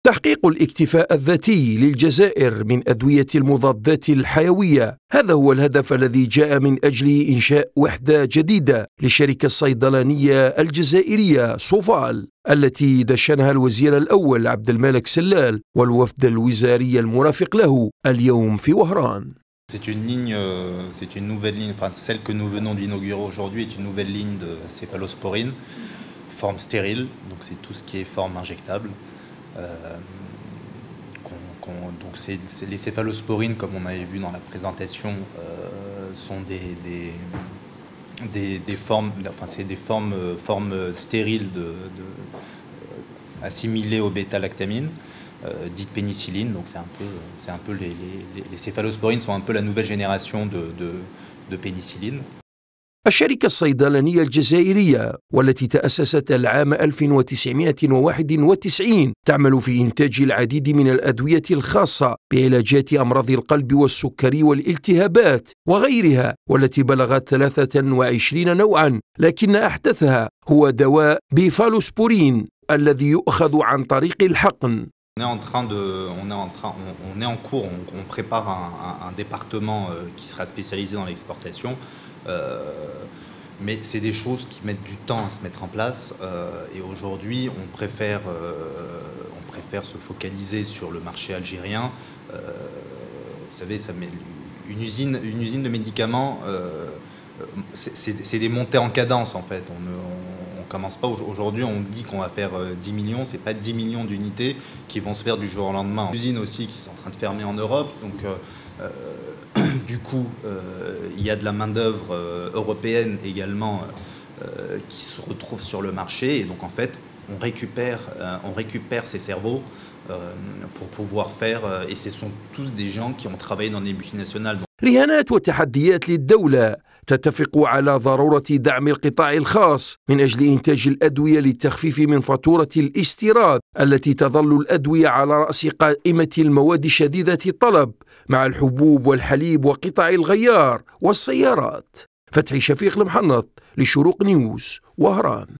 تحقيق الاكتفاء الذاتي للجزائر من أدوية المضادات الحيوية، هذا هو الهدف الذي جاء من أجل إنشاء وحدة جديدة للشركة الصيدلانية الجزائرية صوفال، التي دشنها الوزير الأول عبد المالك سلال والوفد الوزاري المرافق له اليوم في وهران. C'est une nouvelle ligne, enfin celle que nous venons d'inaugurer aujourd'hui est une nouvelle ligne de céphalosporine, forme stérile, donc c'est tout ce qui est forme injectable. Donc les céphalosporines, comme on avait vu dans la présentation, sont des formes, enfin c'est des formes stériles assimilées au bêta-lactamine, dites pénicilline. Donc c'est un peu les céphalosporines sont un peu la nouvelle génération de pénicilline. الشركة الصيدلانية الجزائرية والتي تأسست العام 1991 تعمل في إنتاج العديد من الأدوية الخاصة بعلاجات أمراض القلب والسكري والالتهابات وغيرها، والتي بلغت 23 نوعا، لكن أحدثها هو دواء بيفالوسبورين الذي يؤخذ عن طريق الحقن. On est en cours, on prépare un département qui sera spécialisé dans l'exportation, mais c'est des choses qui mettent du temps à se mettre en place, et aujourd'hui on préfère se focaliser sur le marché algérien. Vous savez, une usine de médicaments, c'est des montées en cadence en fait. On commence pas aujourd'hui, on dit qu'on va faire 10 millions, c'est pas 10 millions d'unités qui vont se faire du jour au lendemain. Usines aussi qui sont en train de fermer en Europe, donc du coup il y a de la main-d'œuvre européenne également qui se retrouve sur le marché, et donc en fait on récupère ces cerveaux pour pouvoir faire, et ce sont tous des gens qui ont travaillé dans des multinationales. رهانات وتحديات للدولة تتفق على ضرورة دعم القطاع الخاص من أجل إنتاج الأدوية للتخفيف من فاتورة الاستيراد التي تظل الأدوية على رأس قائمة المواد شديدة الطلب مع الحبوب والحليب وقطع الغيار والسيارات. فتحي شفيق المحنط لشروق نيوز، وهران.